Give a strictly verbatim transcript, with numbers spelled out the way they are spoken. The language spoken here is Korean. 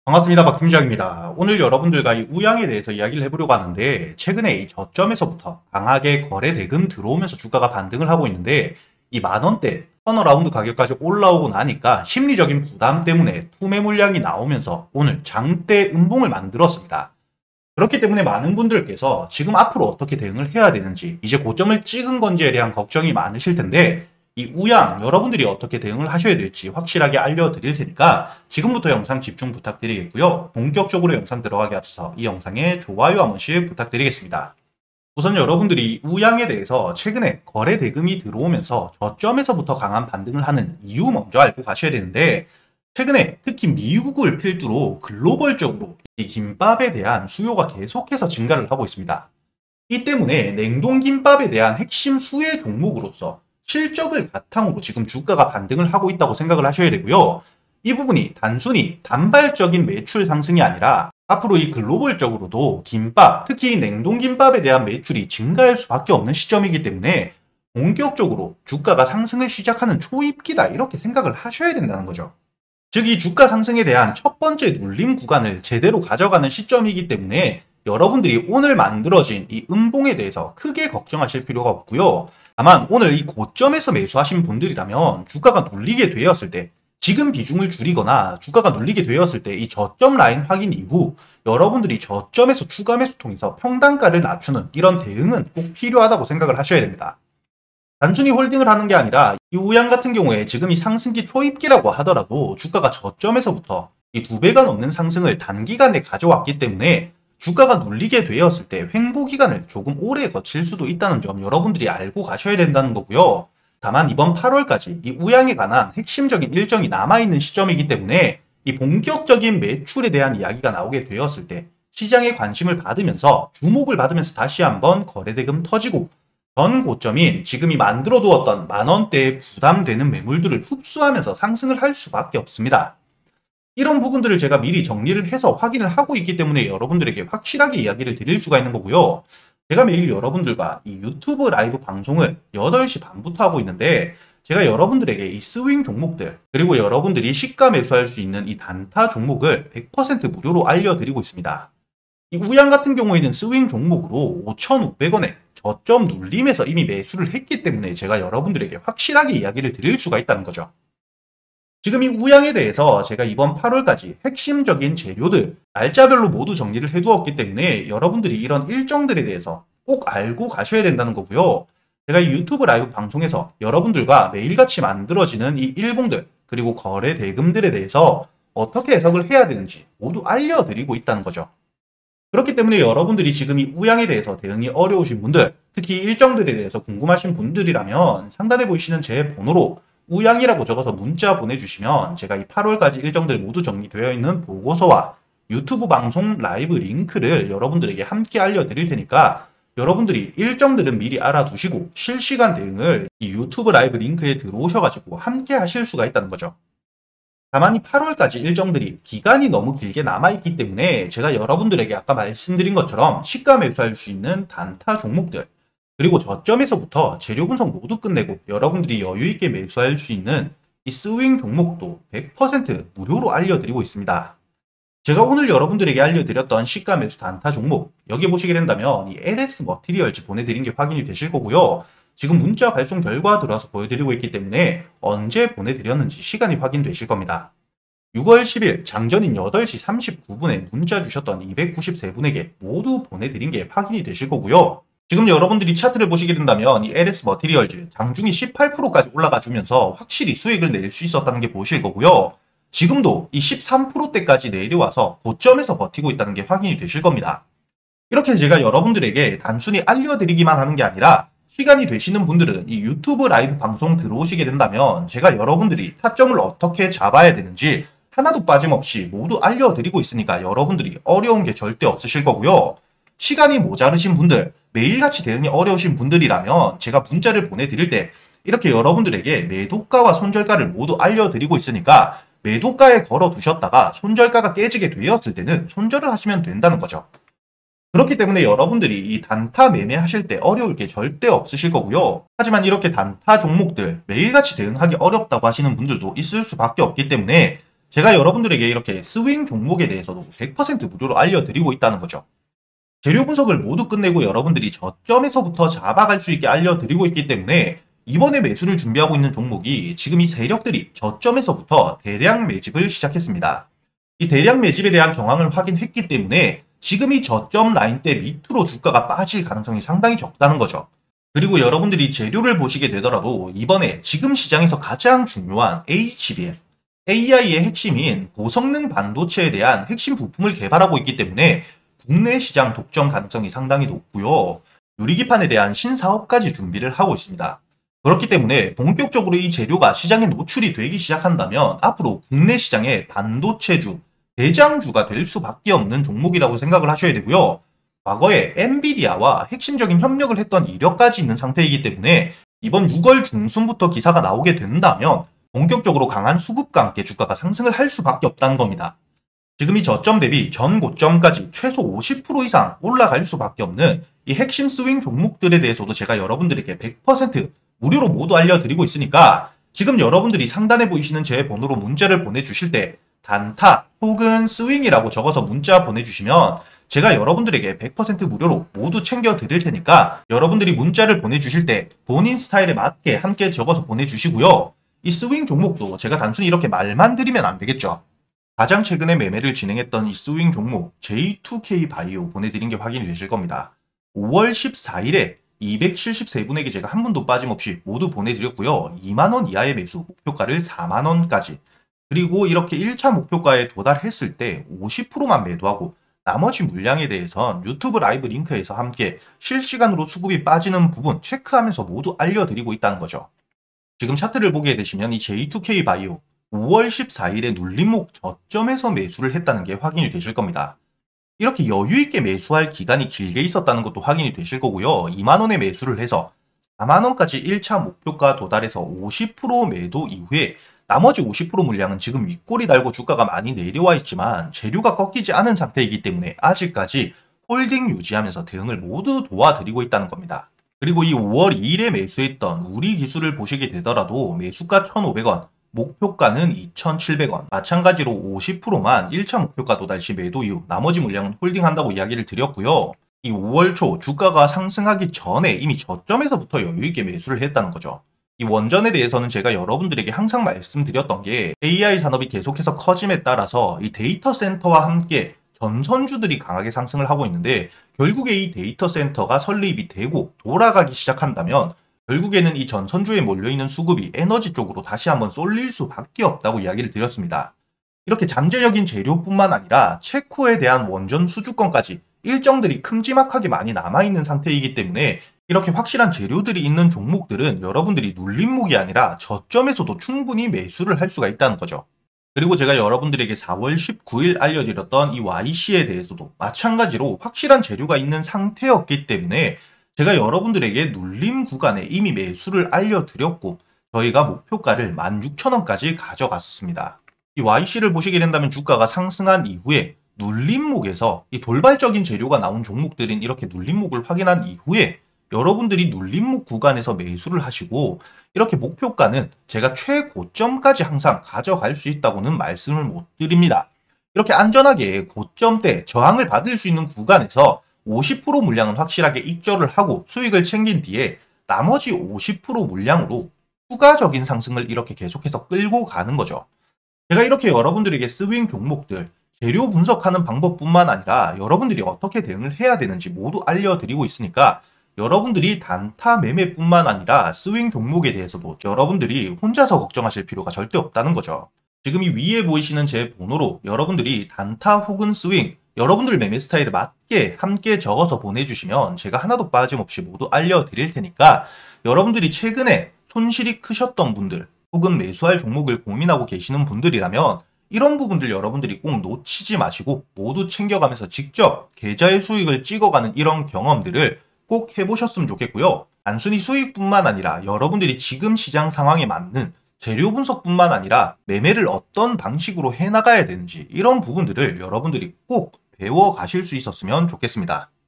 반갑습니다. 박팀장입니다. 오늘 여러분들과 이 우양에 대해서 이야기를 해보려고 하는데, 최근에 이 저점에서부터 강하게 거래 대금 들어오면서 주가가 반등을 하고 있는데, 이 만원대 터너라운드 가격까지 올라오고 나니까 심리적인 부담 때문에 투매 물량이 나오면서 오늘 장대 음봉을 만들었습니다. 그렇기 때문에 많은 분들께서 지금 앞으로 어떻게 대응을 해야 되는지, 이제 고점을 찍은 건지에 대한 걱정이 많으실 텐데, 이 우양 여러분들이 어떻게 대응을 하셔야 될지 확실하게 알려드릴 테니까 지금부터 영상 집중 부탁드리겠고요. 본격적으로 영상 들어가기 앞서 이 영상에 좋아요 한 번씩 부탁드리겠습니다. 우선 여러분들이 우양에 대해서 최근에 거래 대금이 들어오면서 저점에서부터 강한 반등을 하는 이유 먼저 알고 가셔야 되는데, 최근에 특히 미국을 필두로 글로벌적으로 이 김밥에 대한 수요가 계속해서 증가를 하고 있습니다. 이 때문에 냉동김밥에 대한 핵심 수혜 종목으로서 실적을 바탕으로 지금 주가가 반등을 하고 있다고 생각을 하셔야 되고요. 이 부분이 단순히 단발적인 매출 상승이 아니라 앞으로 이 글로벌적으로도 김밥, 특히 냉동김밥에 대한 매출이 증가할 수밖에 없는 시점이기 때문에 본격적으로 주가가 상승을 시작하는 초입기다, 이렇게 생각을 하셔야 된다는 거죠. 즉, 이 주가 상승에 대한 첫 번째 눌림 구간을 제대로 가져가는 시점이기 때문에 여러분들이 오늘 만들어진 이 음봉에 대해서 크게 걱정하실 필요가 없고요. 다만 오늘 이 고점에서 매수하신 분들이라면 주가가 눌리게 되었을 때, 지금 비중을 줄이거나 주가가 눌리게 되었을 때 이 저점 라인 확인 이후 여러분들이 저점에서 추가 매수 통해서 평단가를 낮추는 이런 대응은 꼭 필요하다고 생각을 하셔야 됩니다. 단순히 홀딩을 하는 게 아니라 이 우양 같은 경우에 지금 이 상승기 초입기라고 하더라도 주가가 저점에서부터 이 두 배가 넘는 상승을 단기간에 가져왔기 때문에 주가가 눌리게 되었을 때 횡보 기간을 조금 오래 거칠 수도 있다는 점 여러분들이 알고 가셔야 된다는 거고요. 다만 이번 팔월까지 이 우양에 관한 핵심적인 일정이 남아있는 시점이기 때문에 이 본격적인 매출에 대한 이야기가 나오게 되었을 때 시장의 관심을 받으면서 주목을 받으면서 다시 한번 거래대금 터지고 전 고점인 지금이 만들어 두었던 만원대에 부담되는 매물들을 흡수하면서 상승을 할 수밖에 없습니다. 이런 부분들을 제가 미리 정리를 해서 확인을 하고 있기 때문에 여러분들에게 확실하게 이야기를 드릴 수가 있는 거고요. 제가 매일 여러분들과 이 유튜브 라이브 방송을 여덟 시 반부터 하고 있는데, 제가 여러분들에게 이 스윙 종목들, 그리고 여러분들이 시가 매수할 수 있는 이 단타 종목을 백 퍼센트 무료로 알려드리고 있습니다. 이 우양 같은 경우에는 스윙 종목으로 오천오백 원에 저점 눌림에서 이미 매수를 했기 때문에 제가 여러분들에게 확실하게 이야기를 드릴 수가 있다는 거죠. 지금 이 우양에 대해서 제가 이번 팔월까지 핵심적인 재료들 날짜별로 모두 정리를 해두었기 때문에 여러분들이 이런 일정들에 대해서 꼭 알고 가셔야 된다는 거고요. 제가 이 유튜브 라이브 방송에서 여러분들과 매일같이 만들어지는 이 일봉들, 그리고 거래 대금들에 대해서 어떻게 해석을 해야 되는지 모두 알려드리고 있다는 거죠. 그렇기 때문에 여러분들이 지금 이 우양에 대해서 대응이 어려우신 분들, 특히 일정들에 대해서 궁금하신 분들이라면 상단에 보이시는 제 번호로 우양이라고 적어서 문자 보내주시면 제가 이 팔월까지 일정들 모두 정리되어 있는 보고서와 유튜브 방송 라이브 링크를 여러분들에게 함께 알려드릴 테니까 여러분들이 일정들은 미리 알아두시고 실시간 대응을 이 유튜브 라이브 링크에 들어오셔가지고 함께 하실 수가 있다는 거죠. 다만 이 팔월까지 일정들이 기간이 너무 길게 남아있기 때문에 제가 여러분들에게 아까 말씀드린 것처럼 시가 매수할 수 있는 단타 종목들, 그리고 저점에서부터 재료 분석 모두 끝내고 여러분들이 여유있게 매수할 수 있는 이 스윙 종목도 백 퍼센트 무료로 알려드리고 있습니다. 제가 오늘 여러분들에게 알려드렸던 시가 매수 단타 종목, 여기 보시게 된다면 이 엘에스 머티리얼즈 보내드린 게 확인이 되실 거고요. 지금 문자 발송 결과 들어와서 보여드리고 있기 때문에 언제 보내드렸는지 시간이 확인되실 겁니다. 유월 십일 장전인 여덟 시 삼십구 분에 문자 주셨던 이백구십삼 분에게 모두 보내드린 게 확인이 되실 거고요. 지금 여러분들이 차트를 보시게 된다면 이 엘에스 머티리얼즈 장중이 십팔 퍼센트까지 올라가 주면서 확실히 수익을 낼 수 있었다는 게 보실 거고요. 지금도 이 십삼 퍼센트대까지 내려와서 고점에서 버티고 있다는 게 확인이 되실 겁니다. 이렇게 제가 여러분들에게 단순히 알려드리기만 하는 게 아니라 시간이 되시는 분들은 이 유튜브 라이브 방송 들어오시게 된다면 제가 여러분들이 타점을 어떻게 잡아야 되는지 하나도 빠짐없이 모두 알려드리고 있으니까 여러분들이 어려운 게 절대 없으실 거고요. 시간이 모자르신 분들, 매일같이 대응이 어려우신 분들이라면 제가 문자를 보내드릴 때 이렇게 여러분들에게 매도가와 손절가를 모두 알려드리고 있으니까 매도가에 걸어두셨다가 손절가가 깨지게 되었을 때는 손절을 하시면 된다는 거죠. 그렇기 때문에 여러분들이 이 단타 매매하실 때 어려울 게 절대 없으실 거고요. 하지만 이렇게 단타 종목들 매일같이 대응하기 어렵다고 하시는 분들도 있을 수밖에 없기 때문에 제가 여러분들에게 이렇게 스윙 종목에 대해서도 백 퍼센트 무료로 알려드리고 있다는 거죠. 재료 분석을 모두 끝내고 여러분들이 저점에서부터 잡아갈 수 있게 알려드리고 있기 때문에 이번에 매수를 준비하고 있는 종목이 지금 이 세력들이 저점에서부터 대량 매집을 시작했습니다. 이 대량 매집에 대한 정황을 확인했기 때문에 지금 이 저점 라인대 밑으로 주가가 빠질 가능성이 상당히 적다는 거죠. 그리고 여러분들이 재료를 보시게 되더라도 이번에 지금 시장에서 가장 중요한 에이치비엠, 에이아이의 핵심인 고성능 반도체에 대한 핵심 부품을 개발하고 있기 때문에 국내 시장 독점 가능성이 상당히 높고요. 유리기판에 대한 신사업까지 준비를 하고 있습니다. 그렇기 때문에 본격적으로 이 재료가 시장에 노출이 되기 시작한다면 앞으로 국내 시장의 반도체주, 대장주가 될 수밖에 없는 종목이라고 생각을 하셔야 되고요. 과거에 엔비디아와 핵심적인 협력을 했던 이력까지 있는 상태이기 때문에 이번 유월 중순부터 기사가 나오게 된다면 본격적으로 강한 수급과 함께 주가가 상승을 할 수밖에 없다는 겁니다. 지금 이 저점 대비 전 고점까지 최소 오십 퍼센트 이상 올라갈 수밖에 없는 이 핵심 스윙 종목들에 대해서도 제가 여러분들에게 백 퍼센트 무료로 모두 알려드리고 있으니까 지금 여러분들이 상단에 보이시는 제 번호로 문자를 보내주실 때 단타 혹은 스윙이라고 적어서 문자 보내주시면 제가 여러분들에게 백 퍼센트 무료로 모두 챙겨드릴 테니까 여러분들이 문자를 보내주실 때 본인 스타일에 맞게 함께 적어서 보내주시고요. 이 스윙 종목도 제가 단순히 이렇게 말만 드리면 안 되겠죠. 가장 최근에 매매를 진행했던 이 스윙 종목 제이 투 케이 바이오 보내드린 게 확인이 되실 겁니다. 오월 십사일에 이백칠십삼 분에게 제가 한 분도 빠짐없이 모두 보내드렸고요. 이만 원 이하의 매수, 목표가를 사만 원까지. 그리고 이렇게 일 차 목표가에 도달했을 때 오십 퍼센트만 매도하고 나머지 물량에 대해선 유튜브 라이브 링크에서 함께 실시간으로 수급이 빠지는 부분 체크하면서 모두 알려드리고 있다는 거죠. 지금 차트를 보게 되시면 이 제이 투 케이 바이오 오월 십사일에 눌림목 저점에서 매수를 했다는 게 확인이 되실 겁니다. 이렇게 여유있게 매수할 기간이 길게 있었다는 것도 확인이 되실 거고요. 이만 원에 매수를 해서 사만 원까지 일 차 목표가 도달해서 오십 퍼센트 매도 이후에 나머지 오십 퍼센트 물량은 지금 윗꼬리 달고 주가가 많이 내려와 있지만 재료가 꺾이지 않은 상태이기 때문에 아직까지 홀딩 유지하면서 대응을 모두 도와드리고 있다는 겁니다. 그리고 이 오월 이일에 매수했던 우리 기술을 보시게 되더라도 매수가 천오백 원, 목표가는 이천칠백 원, 마찬가지로 오십 퍼센트만 일 차 목표가 도달 시 매도 이후 나머지 물량은 홀딩한다고 이야기를 드렸고요. 이 오월 초 주가가 상승하기 전에 이미 저점에서부터 여유있게 매수를 했다는 거죠. 이 원전에 대해서는 제가 여러분들에게 항상 말씀드렸던 게 에이아이 산업이 계속해서 커짐에 따라서 이 데이터 센터와 함께 전선주들이 강하게 상승을 하고 있는데 결국에 이 데이터 센터가 설립이 되고 돌아가기 시작한다면 결국에는 이 전선주에 몰려있는 수급이 에너지 쪽으로 다시 한번 쏠릴 수밖에 없다고 이야기를 드렸습니다. 이렇게 잠재적인 재료뿐만 아니라 체코에 대한 원전 수주권까지 일정들이 큼지막하게 많이 남아있는 상태이기 때문에 이렇게 확실한 재료들이 있는 종목들은 여러분들이 눌림목이 아니라 저점에서도 충분히 매수를 할 수가 있다는 거죠. 그리고 제가 여러분들에게 사월 십구일 알려드렸던 이 와이씨에 대해서도 마찬가지로 확실한 재료가 있는 상태였기 때문에 제가 여러분들에게 눌림 구간에 이미 매수를 알려드렸고 저희가 목표가를 만 육천 원까지 가져갔었습니다. 이 와이씨를 보시게 된다면 주가가 상승한 이후에 눌림목에서 이 돌발적인 재료가 나온 종목들인 이렇게 눌림목을 확인한 이후에 여러분들이 눌림목 구간에서 매수를 하시고 이렇게 목표가는 제가 최고점까지 항상 가져갈 수 있다고는 말씀을 못 드립니다. 이렇게 안전하게 고점대 저항을 받을 수 있는 구간에서 오십 퍼센트 물량은 확실하게 익절을 하고 수익을 챙긴 뒤에 나머지 오십 퍼센트 물량으로 추가적인 상승을 이렇게 계속해서 끌고 가는 거죠. 제가 이렇게 여러분들에게 스윙 종목들 재료 분석하는 방법뿐만 아니라 여러분들이 어떻게 대응을 해야 되는지 모두 알려드리고 있으니까 여러분들이 단타 매매뿐만 아니라 스윙 종목에 대해서도 여러분들이 혼자서 걱정하실 필요가 절대 없다는 거죠. 지금 이 위에 보이시는 제 번호로 여러분들이 단타 혹은 스윙, 여러분들 매매 스타일에 맞게 함께 적어서 보내주시면 제가 하나도 빠짐없이 모두 알려드릴 테니까 여러분들이 최근에 손실이 크셨던 분들 혹은 매수할 종목을 고민하고 계시는 분들이라면 이런 부분들 여러분들이 꼭 놓치지 마시고 모두 챙겨가면서 직접 계좌의 수익을 찍어가는 이런 경험들을 꼭 해보셨으면 좋겠고요. 단순히 수익뿐만 아니라 여러분들이 지금 시장 상황에 맞는 재료 분석뿐만 아니라 매매를 어떤 방식으로 해나가야 되는지 이런 부분들을 여러분들이 꼭 배워 가실 수 있었으면 좋겠습니다.